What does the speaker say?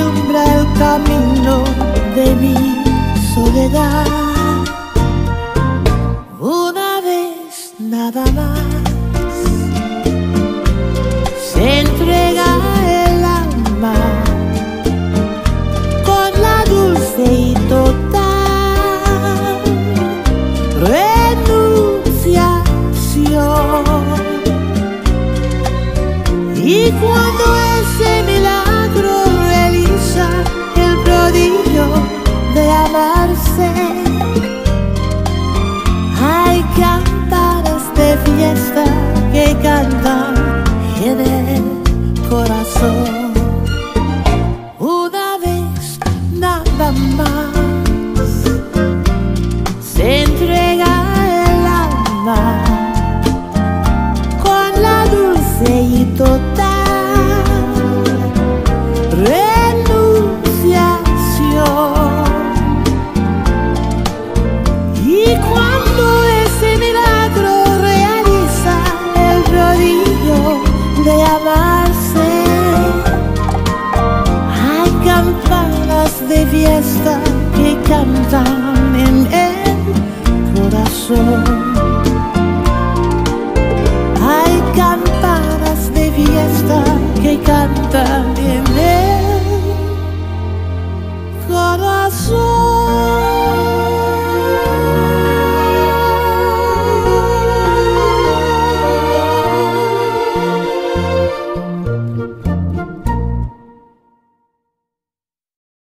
alumbra el camino de mi soledad. Una vez nada más se entrega el alma con la dulce y total renunciación. Y cuando ese milagro realiza el prodigio de amarse, hay campanas de fiesta que cantan en el corazón. Una vez nada más se entrega el alma con la dulce y total renunciación. Y cuando ese milagro realiza el prodigio de amarse, hay campanas de fiesta que cantan en el corazón. Hay campanas de fiesta que cantan